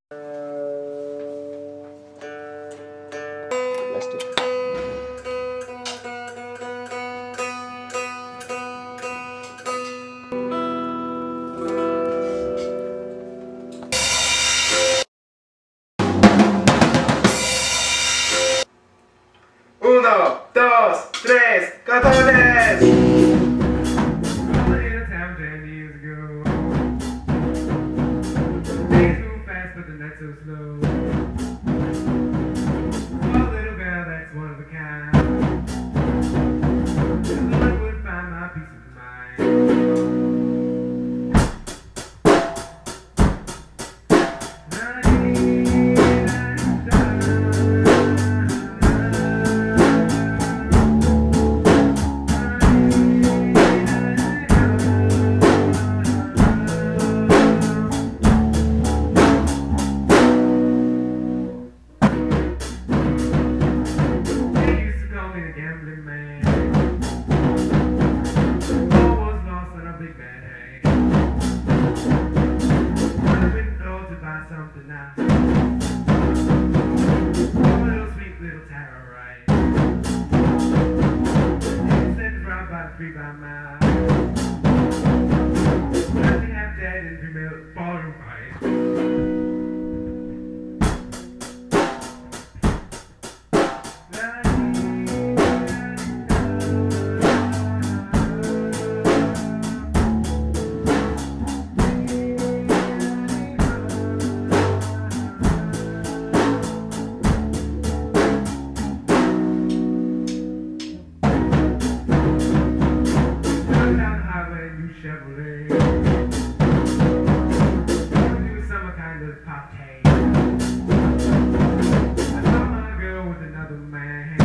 Let's do it. Uno, dos, tres, ¡Catones! Little town 10 years ago. Days move fast, but the night so slow. Small little girl that's one of a kind. The Lord would find my peace of mind. Gambling man. All was lost in a big bad hay. I went out to buy something now. A little sweet little tarot right. Sitting round by the street by mile. Nothing half dead in 3 ballroom fight. Chevrolet. Do some kind of cocktail. I saw my girl with another man.